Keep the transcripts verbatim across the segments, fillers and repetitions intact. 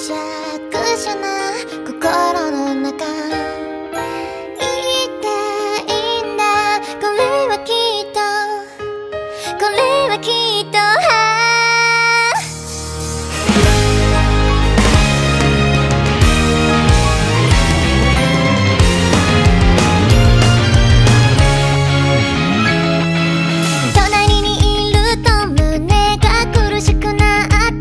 しゃくしゃな心の中、言いたいんだ。これはきっと、これはきっと、隣にいると胸が苦しくなって、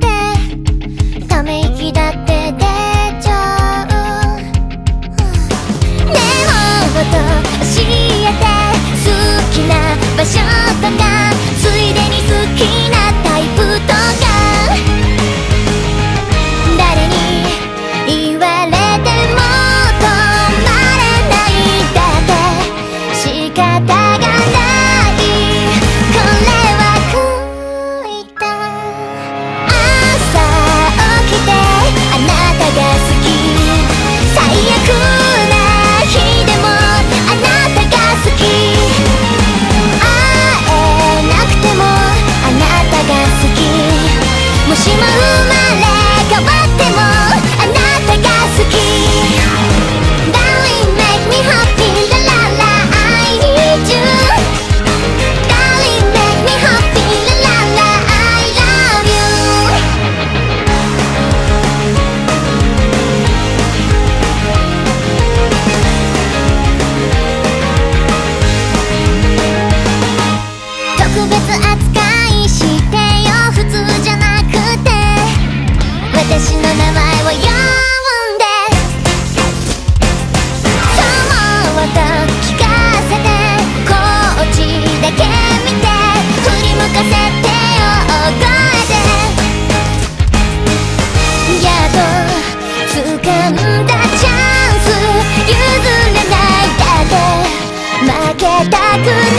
ため息だって出ちゃう。ねえもっと教えて、好きな場所とか、ついでに好きなタイプとか、誰に言われても止まれないだって仕方がない。これは恋だ。朝起きてあなたが好き、最悪な日でもあなたが好き、会えなくてもあなたが好き、もしも生まれ変わってもあなたが好き。 Darling make me happy la la la I need you, Darling make me happy la la la I love you。 特別扱いしてよ、普通じゃなくて私の名前を呼んで、そうと聞かせて、こっちだけ見て振り向かせてよ、大声で。やっと掴んだチャンス、譲れないだって負けたくない。